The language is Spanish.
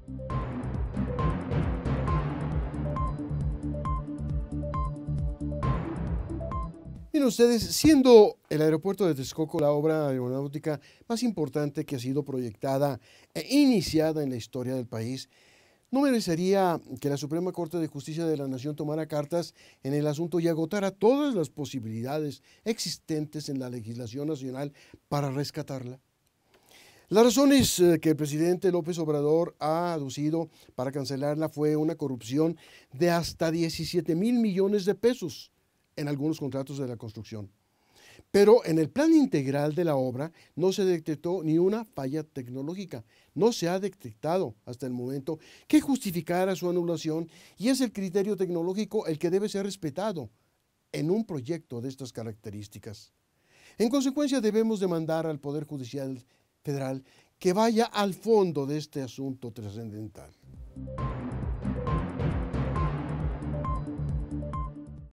Miren ustedes, siendo el aeropuerto de Texcoco la obra aeronáutica más importante que ha sido proyectada e iniciada en la historia del país, ¿no merecería que la Suprema Corte de Justicia de la Nación tomara cartas en el asunto y agotara todas las posibilidades existentes en la legislación nacional para rescatarla? Las razones que el presidente López Obrador ha aducido para cancelarla fue una corrupción de hasta 17,000 millones de pesos en algunos contratos de la construcción. Pero en el plan integral de la obra no se detectó ni una falla tecnológica. No se ha detectado hasta el momento que justificara su anulación y es el criterio tecnológico el que debe ser respetado en un proyecto de estas características. En consecuencia, debemos demandar al Poder Judicial Federal que vaya al fondo de este asunto trascendental.